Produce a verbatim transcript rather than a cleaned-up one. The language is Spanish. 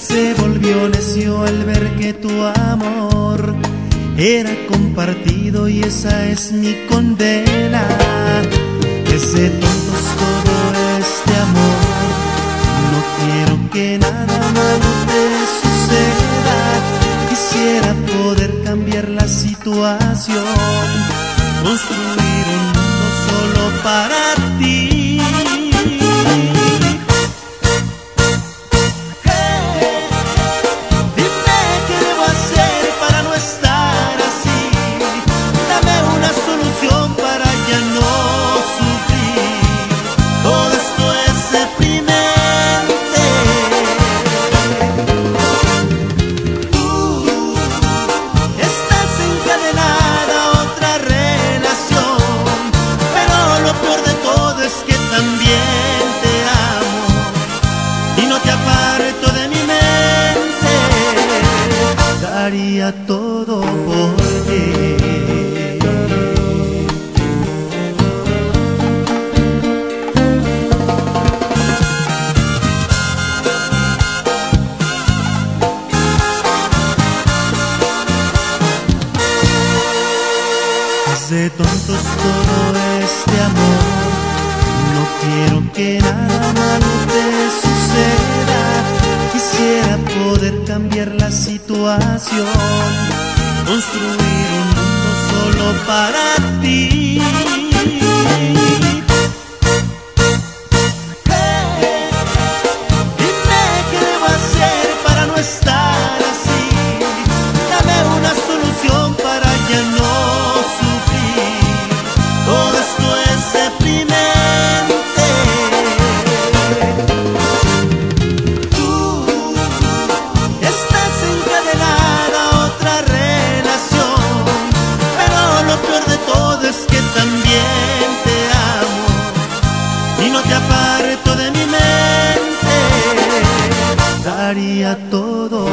se volvió necio al ver que tu amor era compartido y esa es mi condena. Ese tonto es todo este amor. No quiero que nada malo te suceda. Quisiera poder cambiar la situación, construir un mundo solo para ti. Daría todo por ti. Hace tontos todo este amor. No quiero que nada malo te suceda. Quisiera poder cambiar la situación, construir un mundo solo para ti. Hey, dime qué debo hacer para no estar así. Dame una solución para ya no sufrir. Todo esto es deprimente. Daría todo